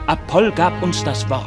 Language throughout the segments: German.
Apoll gab uns das Wort.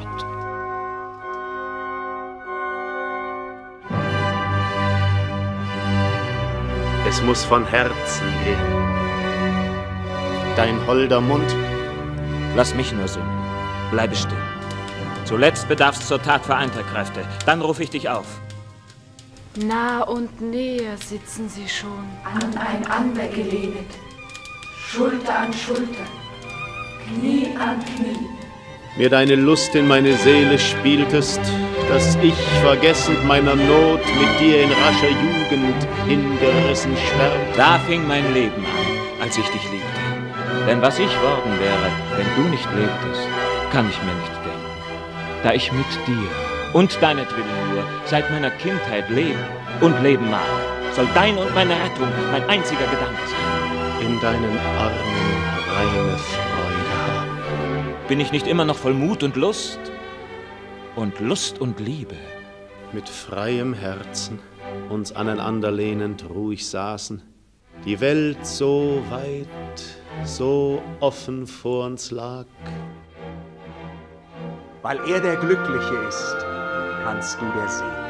Es muss von Herzen gehen. Dein holder Mund. Lass mich nur singen. Bleibe still. Zuletzt bedarf's zur Tat vereinter Kräfte. Dann rufe ich dich auf. Nah und näher sitzen sie schon, aneinander gelehnet, Schulter an Schulter, Knie an Knie. Mir deine Lust in meine Seele spieltest, dass ich, vergessend meiner Not, mit dir in rascher Jugend hingerissen schwärmte. Da fing mein Leben an, als ich dich liebte. Denn was ich worden wäre, wenn du nicht lebtest, kann ich mir nicht denken. Da ich mit dir und deinetwillen nur seit meiner Kindheit leben und leben mag, soll dein und meine Rettung mein einziger Gedanke sein. In deinen Armen reine Freude haben. Bin ich nicht immer noch voll Mut und Lust? Und Lust und Liebe. Mit freiem Herzen, uns aneinander lehnend ruhig saßen, die Welt so weit, so offen vor uns lag. Weil er der Glückliche ist, kannst du der Seele